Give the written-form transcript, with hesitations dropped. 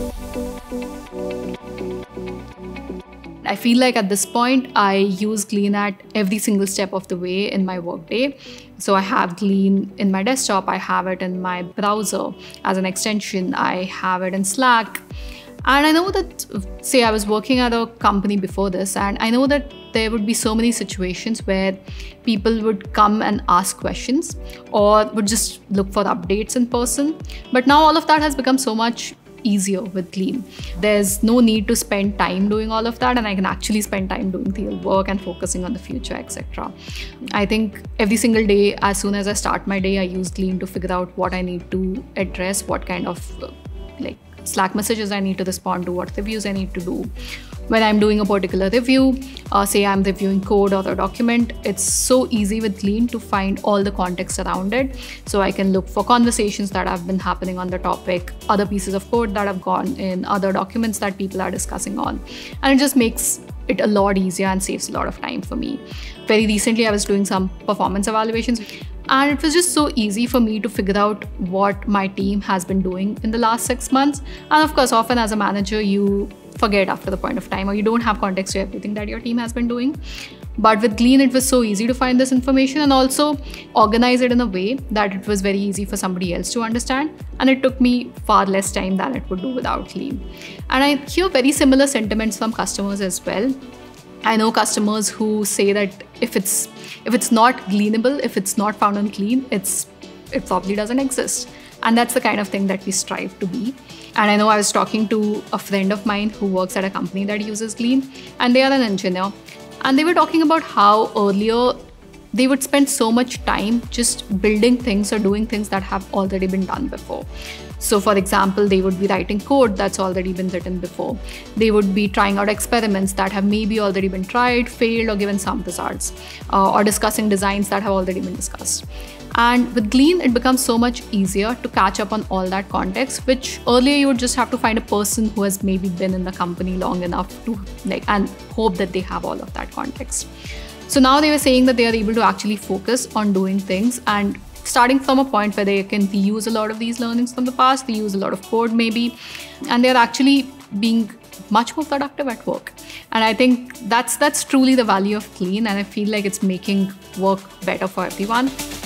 I feel like at this point, I use Glean at every single step of the way in my workday. So I have Glean in my desktop, I have it in my browser as an extension, I have it in Slack. And I know that, say I was working at a company before this, and I know that there would be so many situations where people would come and ask questions or would just look for updates in person. But now all of that has become so much easier with Glean. There's no need to spend time doing all of that, and I can actually spend time doing real work and focusing on the future, etc. I think every single day, as soon as I start my day, I use Glean to figure out what I need to address, what kind of Slack messages I need to respond to, what reviews I need to do. When I'm doing a particular review, say I'm reviewing code or a document, it's so easy with Glean to find all the context around it. So I can look for conversations that have been happening on the topic, other pieces of code that have gone in, other documents that people are discussing on. And it just makes it a lot easier and saves a lot of time for me. Very recently, I was doing some performance evaluations, and it was just so easy for me to figure out what my team has been doing in the last 6 months. And of course, often as a manager, you forget after the point of time, or you don't have context to everything that your team has been doing. But with Glean, it was so easy to find this information and also organize it in a way that it was very easy for somebody else to understand. And it took me far less time than it would do without Glean. And I hear very similar sentiments from customers as well. I know customers who say that if it's not gleanable, if it's not found on Glean, it probably doesn't exist. And that's the kind of thing that we strive to be. And I know I was talking to a friend of mine who works at a company that uses Glean, and they are an engineer. And they were talking about how earlier they would spend so much time just building things or doing things that have already been done before. So for example, they would be writing code that's already been written before. They would be trying out experiments that have maybe already been tried, failed, or given some results, or discussing designs that have already been discussed. And with Glean, it becomes so much easier to catch up on all that context, which earlier you would just have to find a person who has maybe been in the company long enough to and hope that they have all of that context. So now they were saying that they are able to actually focus on doing things and starting from a point where they can reuse a lot of these learnings from the past, they use a lot of code maybe, and they're actually being much more productive at work. And I think that's truly the value of Glean, and I feel like it's making work better for everyone.